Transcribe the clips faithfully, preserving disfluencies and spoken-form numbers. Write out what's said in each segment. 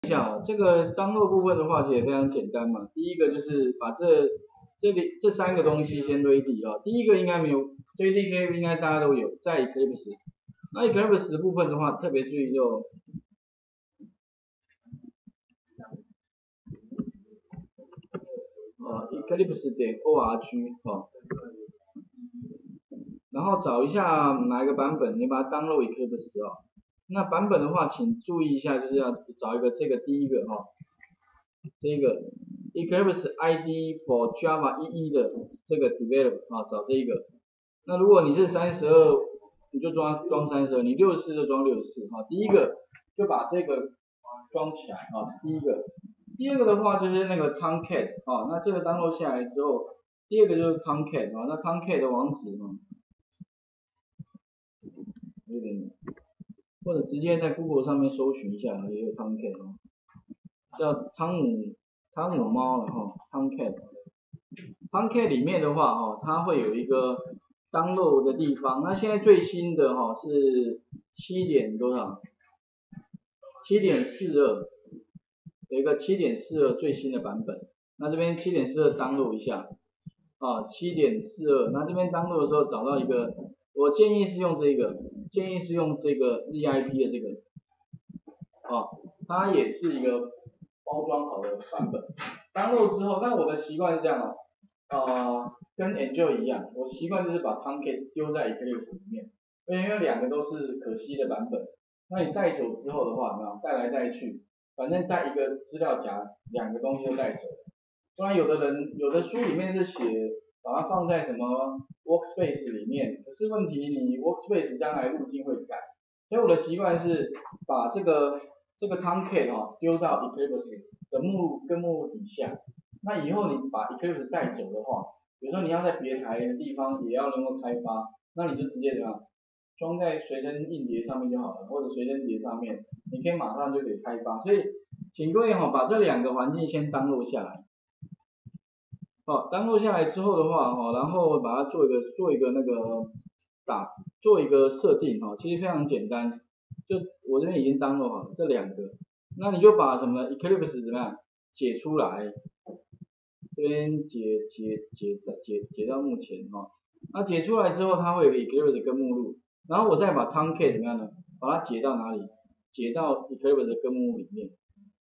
下啊，这个 download 部分的话，其实也非常简单嘛。第一个就是把这这里这三个东西先 ready 啊。第一个应该没有 J D K 应该大家都有，在 Eclipse。那 Eclipse 的部分的话，特别注意就呃 Eclipse 点 org 哦，然后找一下哪一个版本，你把它 download Eclipse 哦。那版本的话，请注意一下，就是要找一个这个第一个哈、哦，这个 Eclipse I D E for Java 一一的这个 develop 啊，找这一个。那如果你是三十二，你就装装三十二，你六十四就装六十四哈。第一个就把这个装起来啊，第一个。第二个的话就是那个 Tomcat 啊，那这个 download 下来之后，第二个就是 Tomcat 啊，那 Tomcat 的网址啊，有点。或者直接在 Google 上面搜寻一下，也有 Tomcat 哦，叫汤姆汤姆猫了哈 ，Tomcat。Tomcat 里面的话哈，它会有一个 download 的地方。那现在最新的哈是七点多少？七点四二，有一个七点四二最新的版本。那这边七点四二 download 一下啊，七点四二。那这边 download 的时候找到一个，我建议是用这个。建议是用这个 Z I P 的这个，哦，它也是一个包装好的版本。download 之后，但我的习惯是这样哦，呃，跟 Enjoy 一样，我习惯就是把 Tomcat 丢在 Eclipse 里面，因为两个都是可惜的版本。那你带走之后的话，有没有带来带去，反正带一个资料夹，两个东西都带走。不然有的人有的书里面是写把它放在什么 Workspace 里面，可是问题你 Workspace 将来路径会改，所以我的习惯是把这个这个 Tomcat 哈丢到 Eclipse 的目录跟目录底下。那以后你把 Eclipse 带走的话，比如说你要在别台的地方也要能够开发，那你就直接怎样装在随身硬碟上面就好了，或者随身碟上面，你可以马上就可以开发。所以请各位哈把这两个环境先download下来。好 ，download 下来之后的话，哈，然后把它做一个做一个那个打做一个设定哈，其实非常简单，就我这边已经 download 好了这两个，那你就把什么 Eclipse 怎么样解出来，这边解解解解解到目前哈，那解出来之后它会有个 Eclipse 跟目录，然后我再把 Tomcat 怎么样呢？把它解到哪里？解到 Eclipse 跟目录里面。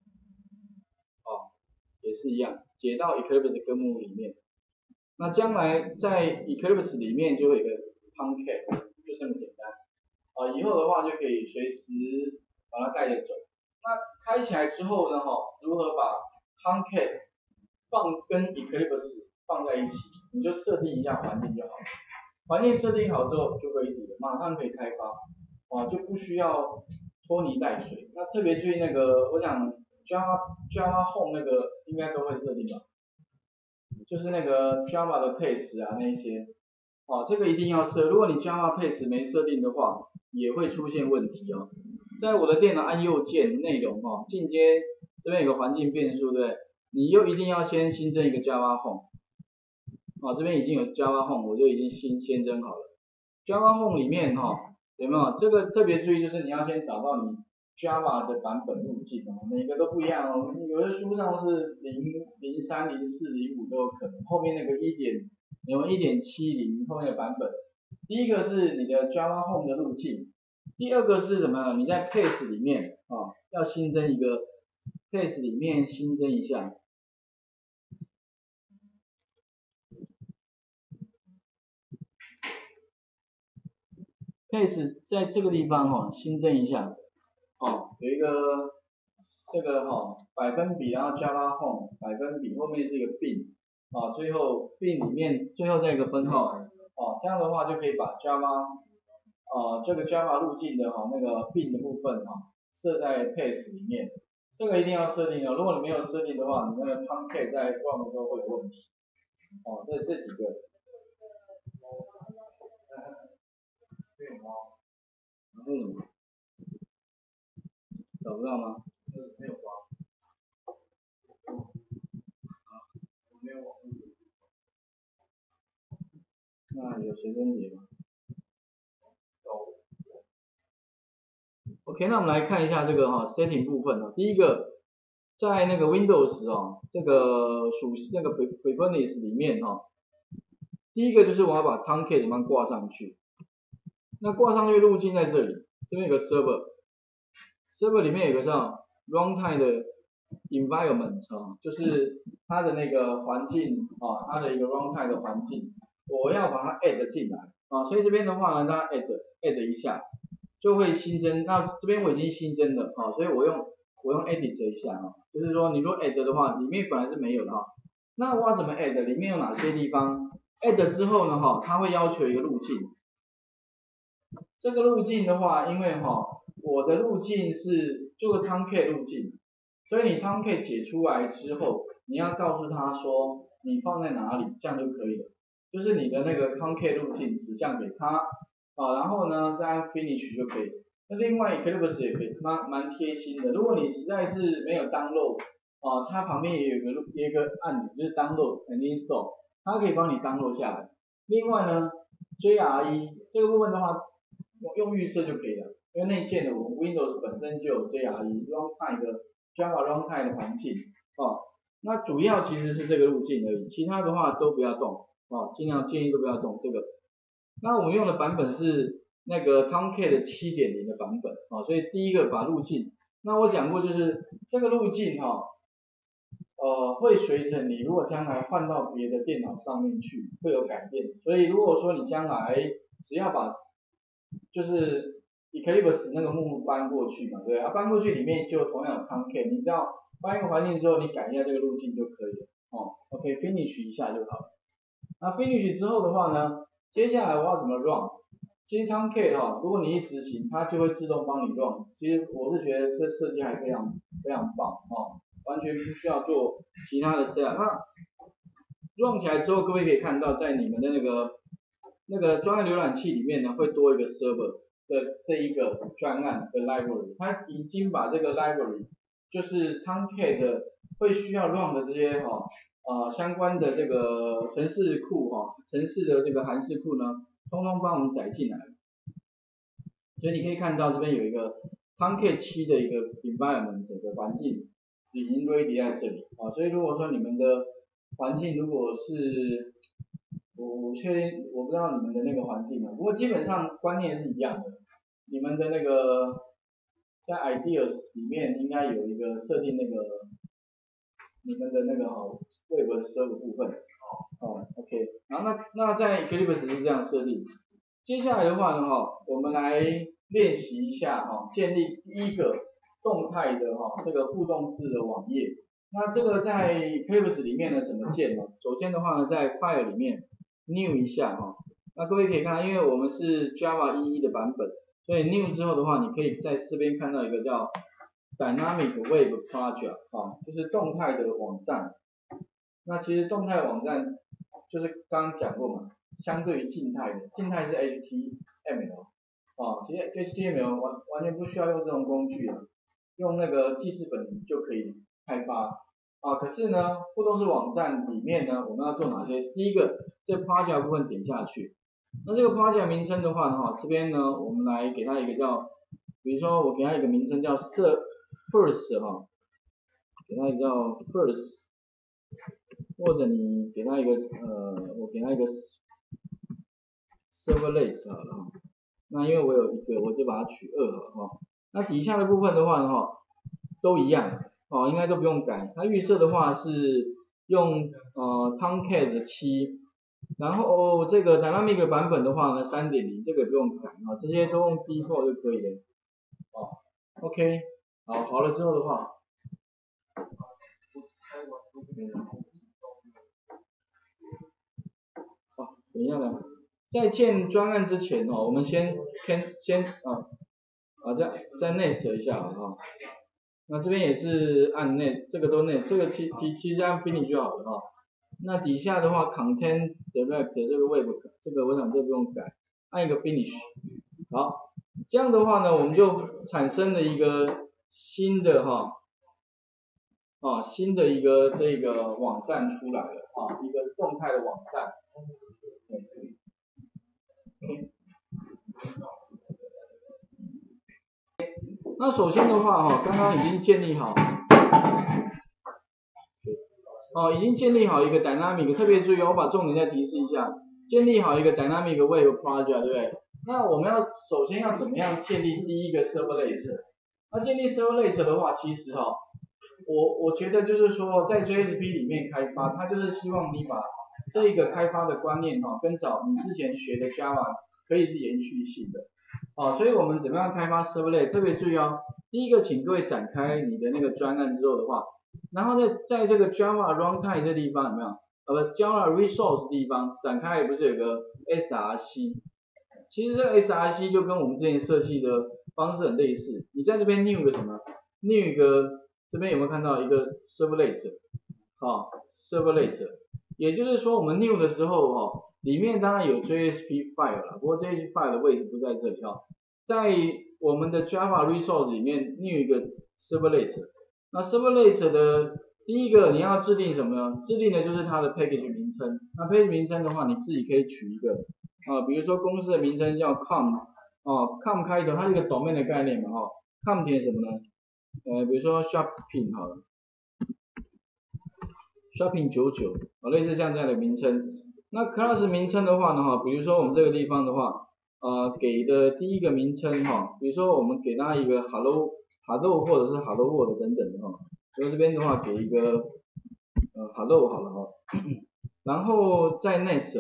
也是一样，解到 Eclipse 根目里面。那将来在 Eclipse 里面就会有一个 Tomcat， 就这么简单。啊，以后的话就可以随时把它带着走。那开起来之后呢，哈，如何把 Tomcat 放跟 Eclipse 放在一起？你就设定一下环境就好了。环境设定好之后就可以马上可以开发，啊，就不需要拖泥带水。那特别注意那个，我想。Java Java Home 那个应该都会设定吧，就是那个 Java 的配置啊那一些，哦，这个一定要设。如果你 Java 配置没设定的话，也会出现问题哦。在我的电脑按右键内容哦，进阶这边有个环境变数，对不对？你又一定要先新增一个 Java Home， 哦，这边已经有 Java Home， 我就已经新新增好了。Java Home 里面哈、哦，有没有这个特别注意，就是你要先找到你。Java 的版本路径哦，每个都不一样哦。有的书上是零、零三、零四、零五都有可能，后面那个一点，有一点七零后面的版本。第一个是你的 Java Home 的路径，第二个是什么呢？你在 Paste 里面啊、哦，要新增一个 Paste 里面新增一下。Paste 在这个地方哈、哦，新增一下。哦，有一个这个哈、哦、百分比，然后 Java Home 百分比，后面是一个 bin， 啊，最后 bin 里面最后再一个分号，哦，这样的话就可以把 Java， 呃这个 Java 路径的哈、哦、那个 bin 的部分哈、哦、设在 Paste 里面，这个一定要设定哦，如果你没有设定的话，你那个 Tomcat 在 run 的时候会有问题，哦，这这几个，嗯。找不到吗？没有吧。没有网络。那有随身碟吗 ？OK， 那我们来看一下这个哈、哦、setting 部分哦。第一个在那个 Windows 哦，这个属那个 Preferences 里面哦，第一个就是我要把 Tomcat 怎么挂上去。那挂上去路径在这里，这边有个 Server，Server 里面有个叫 Runtime 的 Environment 啊，就是它的那个环境啊，它的一个 Runtime 的环境，我要把它 add 进来啊，所以这边的话呢，大家 add add 一下，就会新增。那这边我已经新增了啊，所以我用我用 edit 一下啊，就是说你如果 add 的话，里面本来是没有的哈。那我要怎么 add？ 里面有哪些地方 add 之后呢哈，它会要求一个路径。这个路径的话，因为哈，我的路径是这个 Tomcat 路径，所以你 Tomcat 解出来之后，你要告诉他说你放在哪里，这样就可以了。就是你的那个 Tomcat 路径指向给他啊，然后呢再按 Finish 就可以。那另外 Eclipse 也可以，蛮蛮贴心的。如果你实在是没有 download 啊，它旁边也有一个有一个按钮，就是 download and install， 它可以帮你 download 下来。另外呢 J R E 这个部分的话，用预设就可以了，因为内建的我们 Windows 本身就有 J R E Runtime 的 Java Runtime 的环境哦。那主要其实是这个路径而已，其他的话都不要动哦，尽量建议都不要动这个。那我们用的版本是那个 Tomcat 七点零 的版本啊、哦，所以第一个把路径，那我讲过就是这个路径哈、哦，呃会随着你如果将来换到别的电脑上面去会有改变，所以如果说你将来只要把就是 Eclipse 那个目录搬过去嘛，对不对？啊，搬过去里面就同样有 Tomcat， 你只要搬一个环境之后，你改一下这个路径就可以了哦。OK， finish 一下就好了。那 finish 之后的话呢，接下来我要怎么 run？ 其实 Tomcat 哈，如果你一执行，它就会自动帮你 run。其实我是觉得这设计还非常非常棒哦，完全不需要做其他的 set。那 run 起来之后，各位可以看到，在你们的那个那个专案浏览器里面呢，会多一个 server 的这一个专案的 library， 它已经把这个 library 就是 Tomcat 会需要 run 的这些哈、哦、呃相关的这个程式库哈、哦，程式的这个函式库呢，通通帮我们载进来。所以你可以看到这边有一个 Tomcat 七的一个 environment 的环境已经 ready 在这里啊，所以如果说你们的环境如果是我我确定我不知道你们的那个环境啊，不过基本上观念是一样的。你们的那个在 Ideas 里面应该有一个设定那个你们的那个哈 Web Server 部分哦 ，OK， 然后那那在 Eclipse 是这样设定。接下来的话呢哈，我们来练习一下哈，建立第一个动态的哈这个互动式的网页。那这个在 Eclipse 里面呢怎么建呢？首先的话呢，在 File 里面 New 一下哈，那各位可以看，因为我们是 Java 一一的版本，所以 New 之后的话，你可以在这边看到一个叫 Dynamic Web Project 啊，就是动态的网站。那其实动态网站就是刚刚讲过嘛，相对于静态的，静态是 H T M L 啊，其实 H T M L 完完全不需要用这种工具啊，用那个记事本就可以开发。啊，可是呢，互动式网站里面呢，我们要做哪些？第一个，这 project 部分点下去，那这个 project 名称的话呢，哈，这边呢，我们来给它一个叫，比如说我给它一个名称叫 first 哈，给它一个叫 first， 或者你给它一个呃，我给它一个 servlet 好了哈，那因为我有一个，我就把它取二了哈，那底下的部分的话呢，哈，都一样。哦，应该都不用改。它预设的话是用呃 Tomcat 七，然后、哦、这个 Dynamic 版本的话呢 三点零， 这个不用改啊，这些都用 default 就可以了。哦 ，OK， 好，好了之后的话，哦，等一下呢，在建专案之前哦，我们先先先啊啊再再 nest 一下啊。那这边也是按 net， 这个都 net， 这个其其其实按 finish 就好了哈。那底下的话 content direct 这个 web 这个我想这不用改，按一个 finish。好，这样的话呢，我们就产生了一个新的哈啊新的一个这个网站出来了啊，一个动态的网站。OK。那首先的话哈，刚刚已经建立好哦，已经建立好一个 dynamic， 特别注意哦，我把重点再提示一下，建立好一个 dynamic web project， 对不对？那我们要首先要怎么样建立第一个 servlet？ 那建立 servlet 的话，其实哈、哦，我我觉得就是说，在 J S P 里面开发，它就是希望你把这个开发的观念哈、哦，跟早你之前学的 Java 可以是延续性的。哦，所以我们怎么样开发 servlet？ 特别注意哦，第一个，请各位展开你的那个专案之后的话。然后在在这个 Java Runtime 这地方有没有？呃 ，Java Resource 地方展开不是有个 S R C？ 其实这个 S R C 就跟我们之前设计的方式很类似。你在这边 new 个什么 ？new 一个这边有没有看到一个 servlet？ 好、哦、，servlet， 也就是说我们 new 的时候哈、哦，里面当然有 J S P file 啦，不过 J S P file 的位置不在这里哈、哦，在我们的 Java Resource 里面 new 一个 servlet。那 servlet 的第一个你要制定什么呢？制定的就是它的 package 名称。那 package 名称的话，你自己可以取一个啊、呃，比如说公司的名称叫 com 哦 ，com 开头，它是一个 domain 的概念嘛哈、哦、，com 填什么呢？呃，比如说 shopping 好了 ，shopping 九九啊，类似像这样的名称。那 class 名称的话呢哈，比如说我们这个地方的话，呃，给的第一个名称哈，比如说我们给它一个 hello。Hello 或者是 Hello World 等等的哈，所以这边的话给一个呃 Hello 好了哈，然后再 next，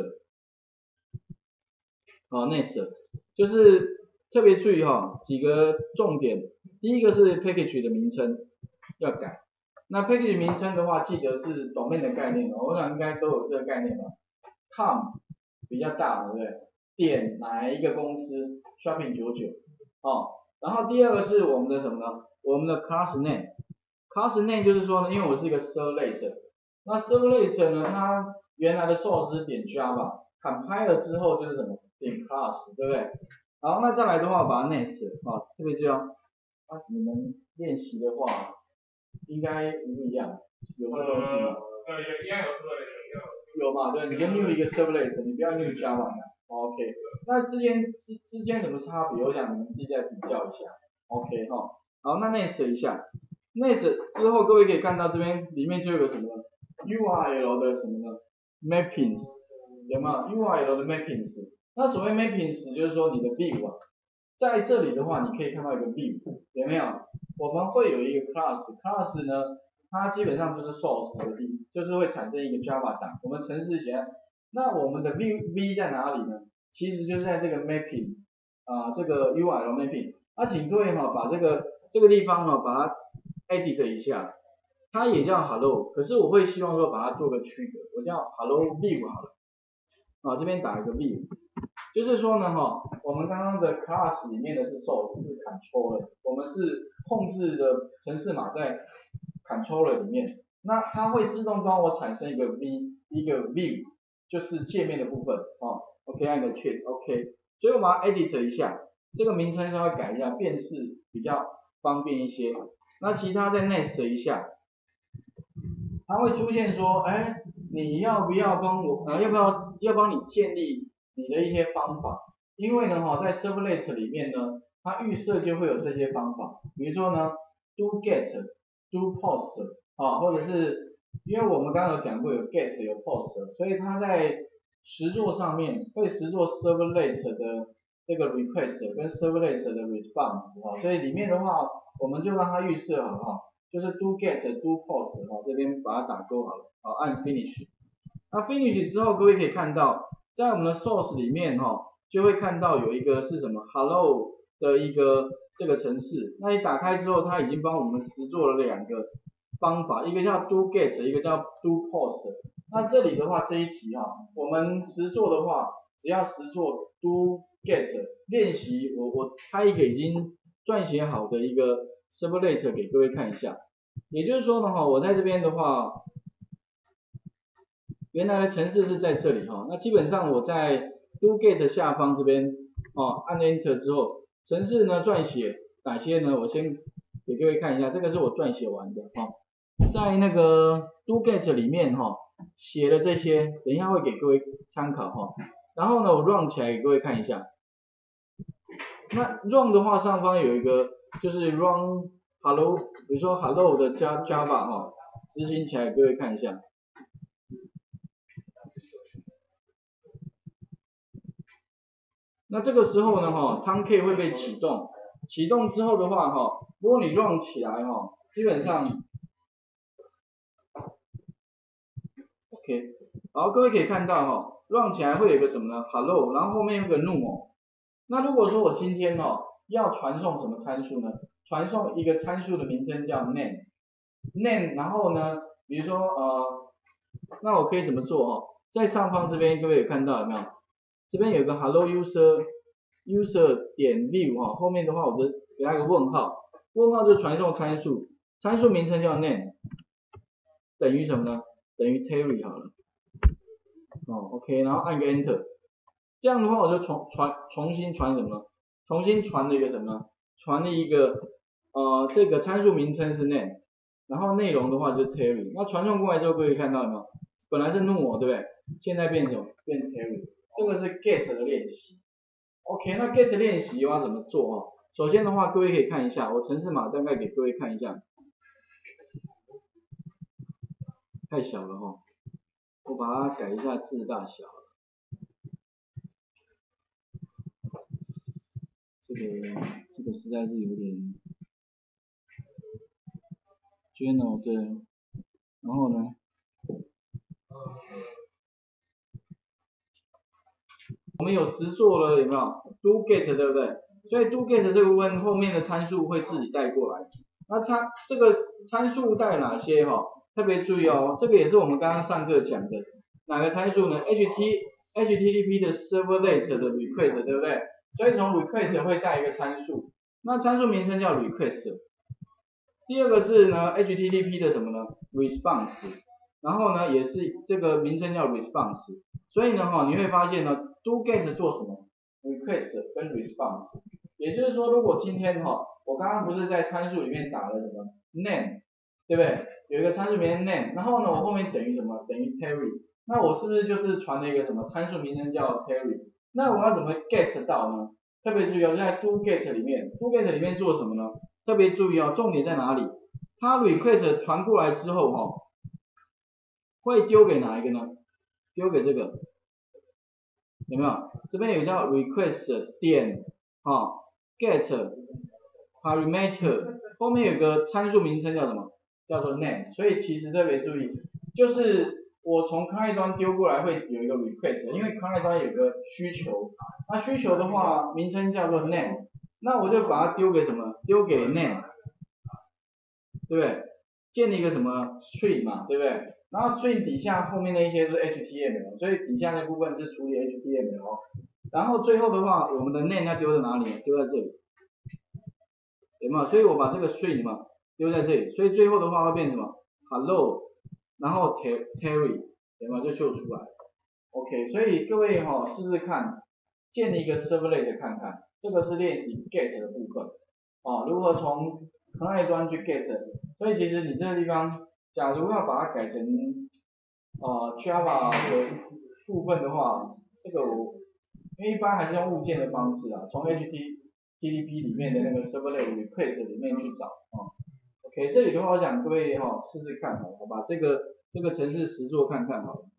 好 next 就是特别注意哈几个重点，第一个是 package 的名称要改，那 package 名称的话记得是 domain 的概念哦，我想应该都有这个概念吧 ，com 比较大对不对？点哪一个公司 shopping 九九哦。然后第二个是我们的什么呢？我们的 class name，class name 就是说呢，因为我是一个 servlet， 那 servlet 呢，它原来的 source 是点 Java，compile 之后就是什么点 class， 对不对？好，那再来的话，把它 next 啊，特别这样，啊，你们练习的话，应该不一样，有这个东西吗？ 呃，有一样有 servlet， 有嘛？对，你就 new 一个 servlet， 你不要 new Java。OK， 那之间之之间什么差别？我想你们自己再比较一下。OK 哈、哦，好，那 next 一下 ，next 之后各位可以看到这边里面就有什么 U R L 的什么呢 ？mappings 有没有 ？U R L 的 mappings， 那所谓 mappings 就是说你的 view 啊，在这里的话你可以看到一个 view， 有没有？我们会有一个 class，class 呢，它基本上就是 source 的地，就是会产生一个 Java 档，我们程式写。那我们的 v v 在哪里呢？其实就是在这个 mapping 啊、呃，这个 U R L mapping。那请各位哈、哦，把这个这个地方哈、哦，把它 edit 一下，它也叫 hello， 可是我会希望说把它做个区隔，我叫 hello view 好了。啊，这边打一个 view， 就是说呢哈、哦，我们刚刚的 class 里面的是 source 是 controller， 我们是控制的程式码在 controller 里面，那它会自动帮我产生一个 v 一个 view。就是界面的部分哦 ，OK 按个确 OK， 所以我把它 edit 一下，这个名称稍微改一下，辨识比较方便一些。那其他再 next 一下，它会出现说，哎，你要不要帮我，呃，要不要要帮你建立你的一些方法？因为呢，哈，在 servlet 里面呢，它预设就会有这些方法，比如说呢 ，do get，do post 啊，或者是因为我们刚刚有讲过有 get 有 post， 所以它在实作上面会实作 servlet 的这个 request 跟 servlet 的 response 哈，所以里面的话我们就让它预设好哈，就是 do get do post 哈，这边把它打勾好了，好按 finish。那 finish 之后各位可以看到，在我们的 source 里面哈，就会看到有一个是什么 hello 的一个这个程式，那你打开之后它已经帮我们实作了两个方法，一个叫 do get， 一个叫 do post。那这里的话，这一题哈、啊，我们实作的话，只要实作 do get 练习，我我开一个已经撰写好的一个 servlet 给各位看一下。也就是说呢哈，我在这边的话，原来的程式是在这里哈，那基本上我在 do get 下方这边哦，按 enter 之后，程式呢撰写哪些呢？我先给各位看一下，这个是我撰写完的哈。在那个 do get 里面哈、哦，写了这些，等一下会给各位参考哈、哦。然后呢，我 run 起来给各位看一下。那 run 的话，上方有一个就是 run hello， 比如说 hello 的 Java 哈、哦，执行起来各位看一下。那这个时候呢哈 ，Tomcat 会被启动，启动之后的话哈，如果你 run 起来哈，基本上 OK， 好，各位可以看到哈 ，run 起来会有一个什么呢 ？hello， 然后后面有个 null。那如果说我今天哈要传送什么参数呢？传送一个参数的名称叫 name，name， 然后呢，比如说呃，那我可以怎么做哦？在上方这边各位有看到有没有？这边有个 hello user user 点 view 哈，后面的话我就给它一个问号，问号就传送参数，参数名称叫 name， 等于什么呢？等于 Terry 好了，哦 OK， 然后按个 enter， 这样的话我就重传重新传什么呢？重新传了一个什么呢？传了一个呃这个参数名称是 name， 然后内容的话就是 Terry， 那传送过来之后各位看到有没有？本来是 null 对不对？现在变什么？变 Terry。这个是 get 的练习 ，OK， 那 get 练习我要怎么做哦？首先的话，各位可以看一下，我程式码大概给各位看一下，太小了哈、哦，我把它改一下字大小，这个这个实在是有点 ，journal 对，然后呢？我们有实做了有没有 ？do get 对不对？所以 do get 这个问后面的参数会自己带过来。那参这个参数带哪些哈、哦？特别注意哦，这个也是我们刚刚上课讲的。哪个参数呢 ？H T H T T P 的 servlet 的 request 对不对？所以从 request 会带一个参数，那参数名称叫 request。第二个是呢 H T T P 的什么呢 ？response。然后呢也是这个名称叫 response。所以呢哈，你会发现呢 do get 做什么 ？request 跟 response。也就是说，如果今天哈，我刚刚不是在参数里面打了什么 name， 对不对？有一个参数名称 name， 然后呢我后面等于什么？等于 Terry。那我是不是就是传了一个什么参数名称叫 Terry？ 那我要怎么 get 到呢？特别注意哦，在 do get 里面 ，do get 里面做什么呢？特别注意哦，重点在哪里？它 request 传过来之后哈、哦，会丢给哪一个呢？丢给这个，有没有？这边有叫 request 点啊、哦、get parameter， 后面有个参数名称叫什么？叫做 name。所以其实特别注意，就是我从 client 端丢过来会有一个 request， 因为 client 端有个需求，那需求的话名称叫做 name， 那我就把它丢给什么？丢给 name。对不对？建立一个什么 string 嘛，对不对？然后 string 底下后面那一些是 H T M L， 所以底下那部分是处理 H T M L。然后最后的话，我们的 name 要丢在哪里？丢在这里，有没有？所以我把这个 string 嘛丢在这里，所以最后的话会变什么 ？hello， 然后 Terry， 有没有？就秀出来。OK， 所以各位哈、哦、试试看，建立一个 servlet 看看，这个是练习 get 的部分，哦，如何从 client 端去 get， 所以其实你这个地方，假如要把它改成呃 Java 的部分的话，这个我因为一般还是用物件的方式啊，从 H T T P 里面的那个 servlet request 里面去找啊、哦。OK， 这里的话我想各位哈、哦、试试看哈，我把这个这个程式实作看看好了。